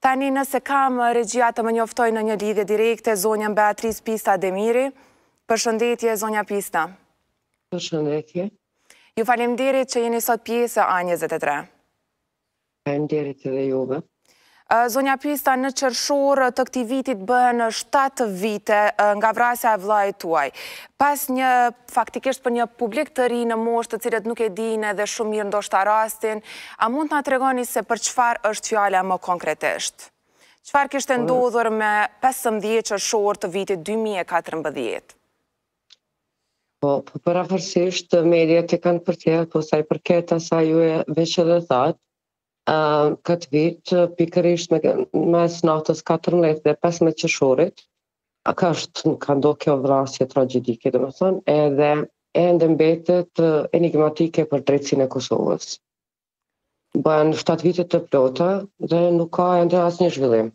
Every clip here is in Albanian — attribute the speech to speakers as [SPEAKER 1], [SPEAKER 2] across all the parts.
[SPEAKER 1] Tani nëse kam regjia të më njoftoj në një lidhje direkte zonjën Beatrice Pista Demiri. Përshëndetje, zonja Pista.
[SPEAKER 2] Përshëndetje.
[SPEAKER 1] Ju faleminderit që jeni sot pjesë e A23.
[SPEAKER 2] Faleminderit edhe juve.
[SPEAKER 1] Zonja Pista, në qershor të këtij vitit bëhen 7 vite nga vrasja e vllait tuaj. Pas faktikisht për një publik të ri në moshë të cilët nuk e dinë edhe shumë mirë ndoshta rastin, a mund të na tregoni se për çfarë është fjala më konkretisht? Çfarë kishte ndodhur me 15 qershor të vitit 2014?
[SPEAKER 2] Po, parafarsisht mediat e kanë përcjellë, po sa i përket asaj ju e veç edhe thatë, këtë vit, pikërisht mes natës 14 dhe 15 qershorit, ka ndodhur kjo vrasje tragjedike, domethënë, edhe ende mbetet enigmatike për drejtsinë e Kosovës. Bëhen 7 vite të plota dhe nuk ka ende asnjë zhvillim.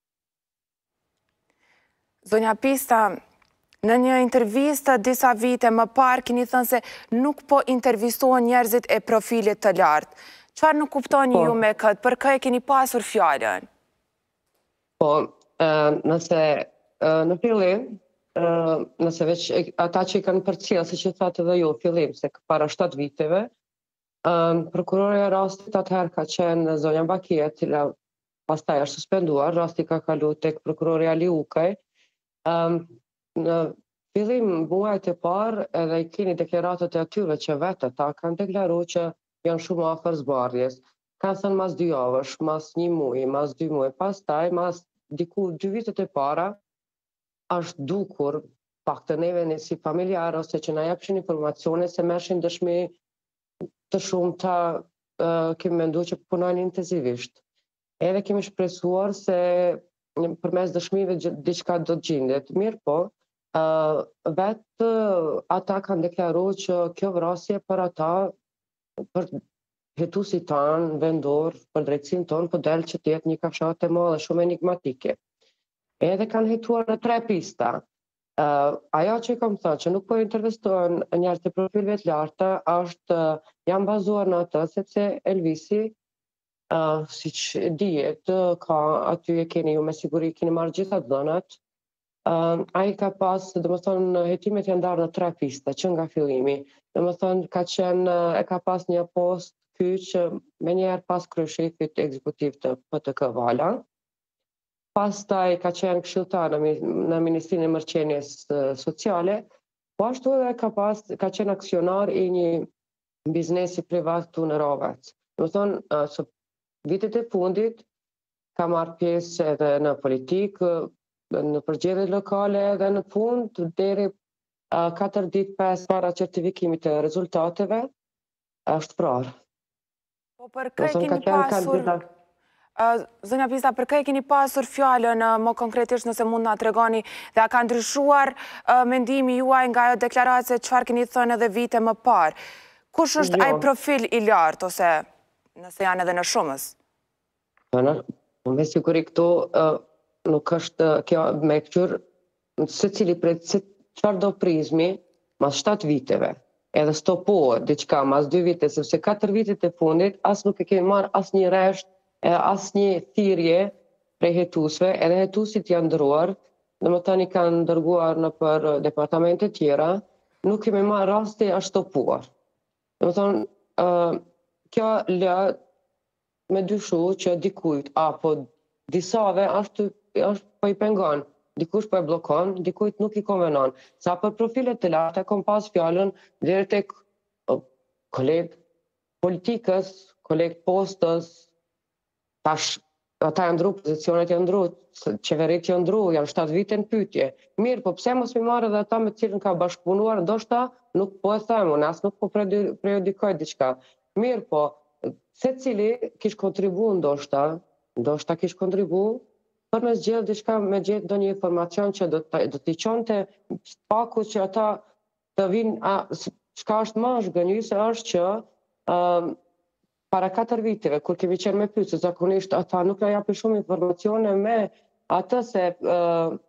[SPEAKER 1] Zonja Pista, në një intervistë disa vite më parë keni thënë se nuk po intervistohen njerëzit e profilit të lartë. Çfarë nuk kuptoni ju me këtë? Për kë e keni pasur fjalën?
[SPEAKER 2] Po, nëse në fillim, nëse veç ata që i kanë përcjellë, siç e thatë edhe ju, fillim se para 7 viteve, prokurorja e rastit atëherë ka qenë zonja Bakia, e cila pastaj është suspenduar, rasti ka kalu tek prokurori Ali Ukaj. Në fillim muajt e parë edhe i keni deklaratat e atyre që vetë ata kanë deklaruar që janë shumë afër zbardhjes. Kanë thënë mas 2 javësh, mas 1 muaj, mas 2 muaj, pastaj mas diku 2 vitet e para është dukur pak të neve si familjarë ose që na japshin informacione se merrshin dëshmi të shumta, kemi menduar që punojnë intensivisht. Edhe kemi shpresuar se përmes dëshmive diçka do të gjendet. Mirë po, vetë ata kanë deklaruar që kjo vrasje për ata, për hetuesit tanë, vendor, për drejtsinë tonë, po del që të jetë një kafshate e madhe, shumë enigmatike. Edhe kanë hetuar në 3 pista. Ajo që i kam thënë që nuk po intervistohen njerëz të profilëve të larta, janë bazuar në atë sepse Elvisi, siç dihet, ka aty e keni ju me siguri keni marrë gjitha dhënat. Ai ka pas, domethënë, hetimet janë ndarë në 3 pista që nga fillimi. Domethënë, e ka pas një post ky që menjëherë pas kryeshefit ekzekutiv të PTK Vala. Pastaj ka qenë këshilltar në Ministrinë e Mërqenies Sociale, po ashtu edhe ka qenë aksionar i një biznesi privat këtu në Rovac. Domethënë, së vitet e fundit ka marrë pjesë edhe në politikë, në përgjigje lokale dhe në fund deri 4 ditë pas para certifikimit të rezultateve është prarë.
[SPEAKER 1] Po për kë keni pasur, zonja Pista, për kë keni pasur fjalën më konkretisht nëse mund na tregoni dhe a ka ndryshuar mendimi juaj nga ajo deklaracie çfarë keni thënë edhe vite më parë? Kush është ai profil i lartë ose nëse janë edhe në shumës?
[SPEAKER 2] Me siguri këtu nuk është kjo me këtyr secili prej çfarë do prizmi mas 7 viteve. Edhe stopohet diçka mas 2 vite, sepse 4 vitet e fundit as nuk e kemi marrë asnjë resht, asnjë thirrje prej hetuesve, edhe hetuesit janë ndëruar, domethënë i kanë dërguar në për departamente tjera, nuk kemi marrë rasti është stopuar. Domethënë, kjo lë me dyshu që dikujt apo disave është po i pengon. Dikush po e bllokon, dikujt nuk i konvenon. Sa për profilet të larta kam pas fjalën deri tek kolegë politikës, kolegë postës, tash ata janë ndru, pozicionet janë ndru, qeverit janë ndru, janë 7 vite në pyetje. Mirë, po pse mos mi marrë edhe ata me të cilën ka bashkëpunuar, ndoshta nuk po e them, unë as nuk po prejudikoj diçka. Mirë, po secili kish kontribu ndoshta kish kontribu për me zgjedhë diçka, me gjetë ndonjë informacion që do t'i çonte paku që ata të vinë, çka është më zhgënjyse është që para 4 viteve, kur kemi qenë me pyetje, zakonisht ata nuk na japin shumë informacione me atë se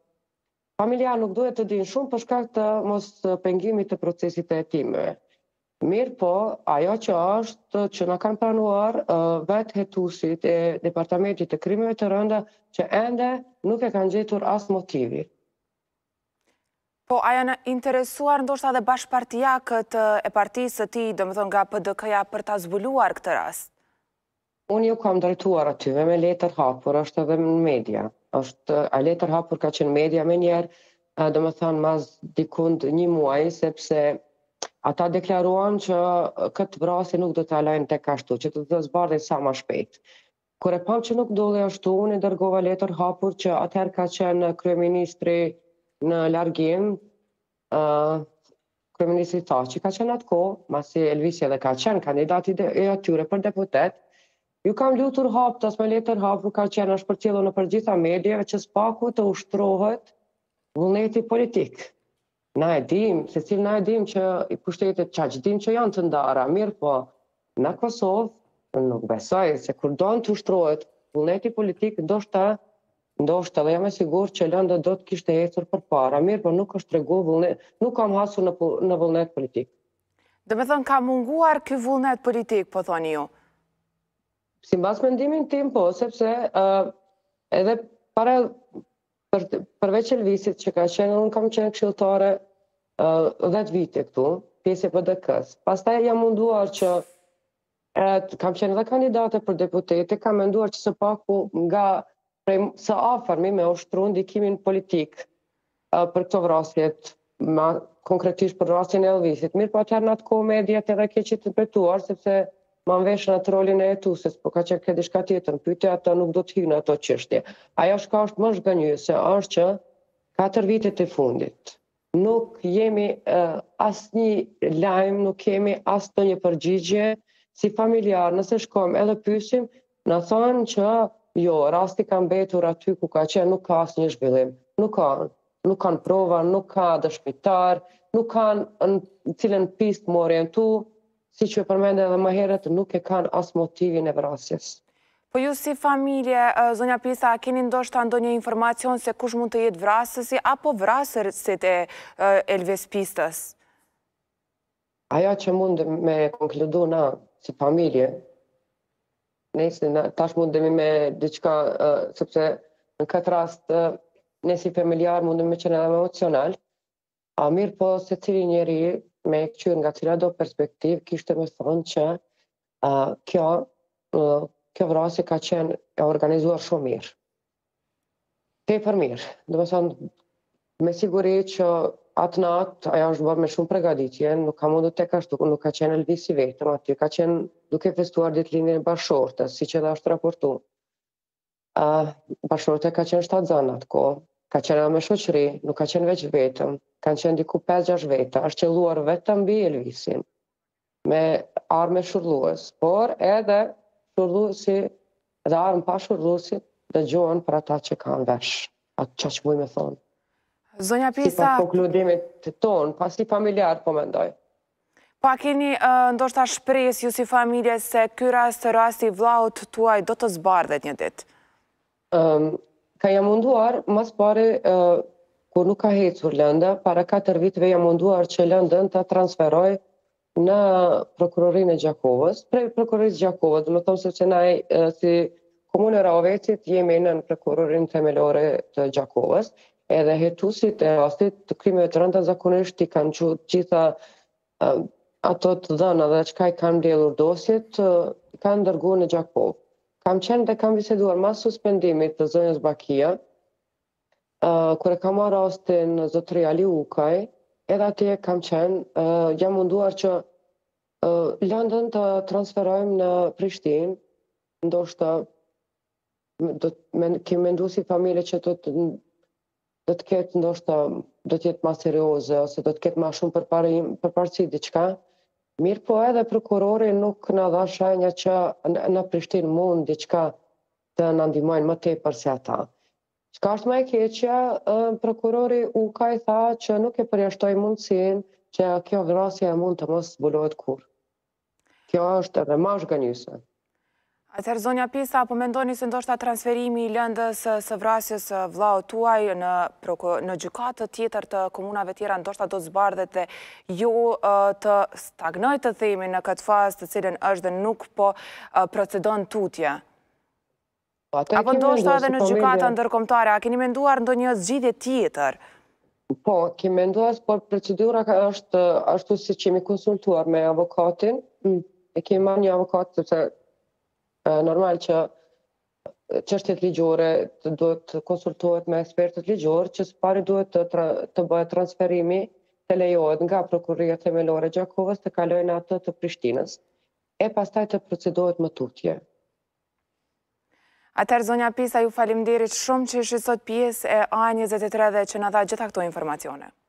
[SPEAKER 2] familjar nuk duhet të dinë shumë për shkak të mos pengimit të procesit të hetimeve. Mirë po, ajo që është që na kanë pranuar vetë hetuesit e Departamentit të Krimeve të Rënda që ende nuk e kanë gjetur as motivi.
[SPEAKER 1] Po, a janë interesuar ndoshta dhe bashkëpartijakët e partisë të tij, domethënë nga PDK-ja për ta zbuluar këtë rast?
[SPEAKER 2] Unë ju kam drejtuar atyve me letër hapur, është edhe në media. A letër hapur ka qenë media me njerë, domethënë mas dikund një muaj, sepse ata deklaruan që këtë vrasje nuk do të lajnë tek ashtu, që të zbardhin sa më shpejt. Kur e pam që nuk dolli ashtu, unë i dërgova letër hapur që atëherë ka qenë kryeministri në largim, kryeministri Thaçi ka qenë atë kohë, masi Elvisi edhe ka qenë kandidati e atyre për deputet. Ju kam lutur haptas me letër hapur ka qenë është përcjellur në përgjitha mediave që spaku të ushtrohet vullneti politik. Na e dim, na e dim që i pushtetet qaq dim që janë të ndara, mirë po, në Kosovë nuk besoj se kur do të ushtrohet vullneti politik, ndoshta dhe jam e sigurt që Lëndë do të kishte ecur përpara, mirë po nuk është tregu vullnet, nuk kam hasur në vullnet politik.
[SPEAKER 1] Domethënë ka munguar ky vullnet politik, po thoni ju?
[SPEAKER 2] Sipas mendimin tim po, sepse edhe përveç Elvisit që ka qenë, unë kam qenë këshilltare 10 vite këtu, pjesë e PDK-s. Pastaj jam munduar që kam qenë edhe kandidate për deputete, kam menduar që së paku nga së afërmi me ushtru ndikimin politik për këto vrasjet, konkretisht për vrasjen e Elvisit. Mirë po atëherë në atë kohë mediat edhe keq interpretuar, sepse ma veshën atë rolin e hetueses, po ka qenë ke diçka tjetër, pyetja ato nuk do të hyjnë ato çështje. Ajo shka është më zhgënjyese është që 4 vitet e fundit nuk jemi asnjë lajm, nuk kemi as ndonjë përgjigje si familjar, nëse shkojmë edhe pyesim, na thonë që jo, rasti ka mbetur aty ku ka qenë, nuk ka asnjë zhvillim. Nuk kanë prova, nuk ka dëshmitar, nuk kanë në cilën pistë më orientu, si që përmende edhe më herët, nuk e kanë as motivin e vrasjes.
[SPEAKER 1] Po ju si familje, zonja Pisa, keni ndoshta ndonjë informacion se kush mund të jetë vrasësi apo vrasësit e Elvis Pistës?
[SPEAKER 2] Aja që mund me konkludu na si familje, tash mundemi me diçka, sepse në këtë rast ne si familjar mundemi me qenë edhe emocional, a mirë po se cili njeri me këqyr nga cila do perspektiv kishte me thonë që kjo vrasje ka qenë e organizuar shumë mirë. Tepër mirë. Do me thonë, me siguri që atë natë ajo është bërë me shumë pregaditje, nuk ka mundu tek ashtu, nuk ka qenë Elvisi vetëm, aty ka qenë duke festuar ditëlindjen e bashortës, si që dhe është raportu. Bashorte ka qenë 7 zana atë kohë, ka qenë me shoqëri, nuk ka qenë veç vetëm, kanë qenë diku 5-6 veta, është qelluar vetëm mbi Elvisin, me armë shurrlues, por edhe shurrluesi dhe armë pa shurrluesit dëgjohen për ata që kanë vesh, atë që muj me thonë.
[SPEAKER 1] Zonja Pisa...
[SPEAKER 2] Si pas konkludimit tonë, pas si familjar po mendoj.
[SPEAKER 1] Pa keni ndoshta shpresë ju si familje se ky rasti vllaut tuaj do të zbardhet një ditë?
[SPEAKER 2] Ka jam munduar, mas pare, kur nuk ka hecur Lënda, para 4 viteve jam munduar që Lëndën të transferoj në prokurorinë e Gjakovës, prej prokurorisë Gjakovës, dhe më thonë se që na si Komune Rahovecit jemi në prokurorinë themelore të Gjakovës, edhe hetuesit e rastit të krimeve të rënda zakonisht i kanë gjitha ato të dhëna dhe çka i kanë mbledhur dosjet, kanë dërguar në Gjakovë. Kam qenë dhe kam biseduar mas suspendimit të zonjës Bakia, kur e kam marrë rastin zotëri Ali Ukaj, edhe atje kam qenë, jam munduar që Lëndën të transferojmë në Prishtinë, ndoshta kemi mendu si familje që do të ketë ndoshta do të jetë më serioze ose do të ketë më shumë përparësi diçka. Mirë po edhe prokurori nuk na dha shenja që në Prishtinë mund diçka të na ndihmojnë më tepër se ata. Çka është më e keqja, prokurori Ukaj tha që nuk e përjashtoi mundësinë që kjo vrasje mund të mos zbulohet kurrë. Kjo është edhe më zhgënjyese.
[SPEAKER 1] Atëherë, zonja Pisa, po mendoni se ndoshta transferimi I lëndës së vrasjes së vllaut tuaj në gjykatë tjetër të komunave tjera ndoshta do zbardhet dhe jo të stagnoj të themi në këtë fazë të cilën është dhe nuk po procedon tutje? Apo ndoshta edhe në gjykata ndërkombëtare, a keni menduar ndonjë zgjidhje tjetër?
[SPEAKER 2] Po, kemi menduar, por procedura është ashtu siç kemi konsultuar me avokatin. E kemi marrë një avokat sepse normal që çështjet ligjore duhet të konsultohet me ekspertët ligjor, që së pari duhet të bëhet transferimi, të lejohet nga Prokuria Themelore e Gjakovës të kalojë në atë të Prishtinës, e pastaj të procedohet më tutje.
[SPEAKER 1] Atëherë, zonja Pisa, ju faleminderit shumë që ishi sot pjesë e A23 dhe që na dha gjitha këto informacione.